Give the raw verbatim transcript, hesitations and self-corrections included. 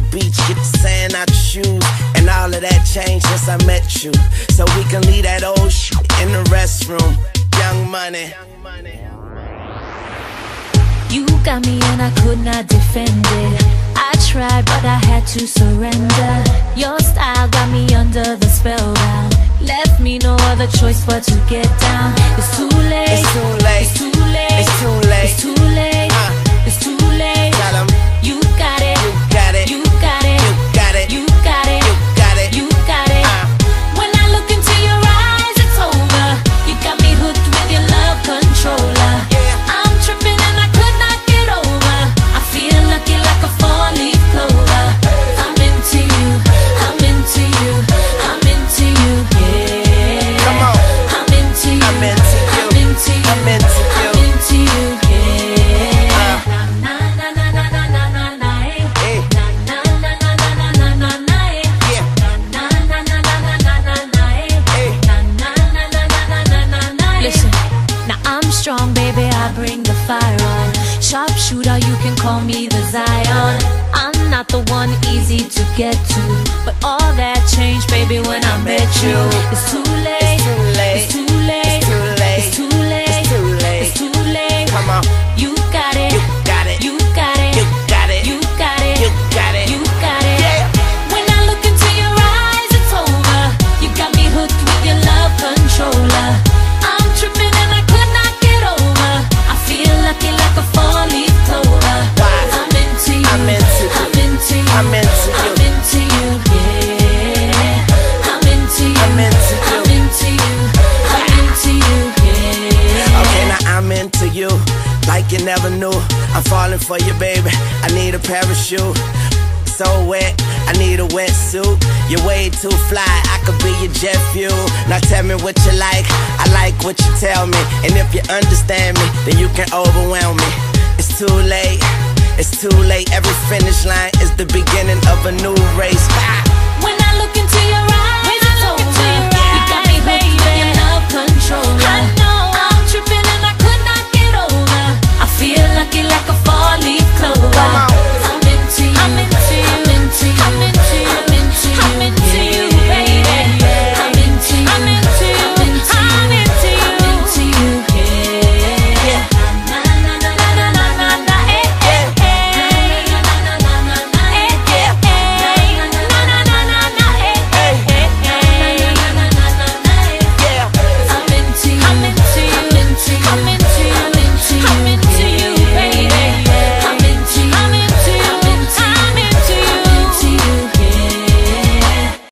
beach, get the sand out your shoes. And all of that changed since I met you. So we can leave that old shit in the restroom. Young money. You got me and I could not defend it. I tried but I had to surrender. Your style got me under the spellbound. Left me no other choice but to get down. It's too late. It's too late. It's too late. It's too late. It's too late. Uh, it's too late. Tell 'em. You got it. You got it. You got it. You got it. You got it. You got it. You got it. Uh. When I look into your eyes, it's over. You got me hooked with your love controller. Yeah. I'm tripping and I could not get over. I feel lucky like a four-leaf clover. I'm into you. I'm into you. I'm into you. Yeah. Come on. I'm into you. I'm into you. I'm into you. I'm into you. I'm into you. Yeah. Uh. Na na na na na na na na. Hey. Na na na na na na na na na. Yeah. Na na na na na na na na. Hey. Na na na na na na na na. Listen, now I'm strong, baby. I bring the fire on. Sharpshooter, you can call me the Zion. I'm not the one easy to get to, but all that changed, baby, when I met you. It's too late. It's too late. It's too late. It's too late. It's too late. It's too late. It's too late. Come on. You got it. You got it. You got it. You got it. You got it. You got it. You got it. Yeah. When I look into your eyes, it's over. You got me hooked with your love controller. I'm tripping and I could not get over. I feel lucky like a four-leaf clover. Why? I'm into you. I'm into you. I'm into you. I'm into you. I'm into you. Yeah. I'm into you. I'm into you. I'm into you. I'm into you. Yeah. Okay, now I'm into you, like you never knew. I'm falling for you, baby. I need a parachute. So wet, I need a wetsuit. You're way too fly, I could be your jet fuel. Now tell me what you like, I like what you tell me. And if you understand me, then you can overwhelm me. It's too late, it's too late. Every finish line is the beginning of a new race.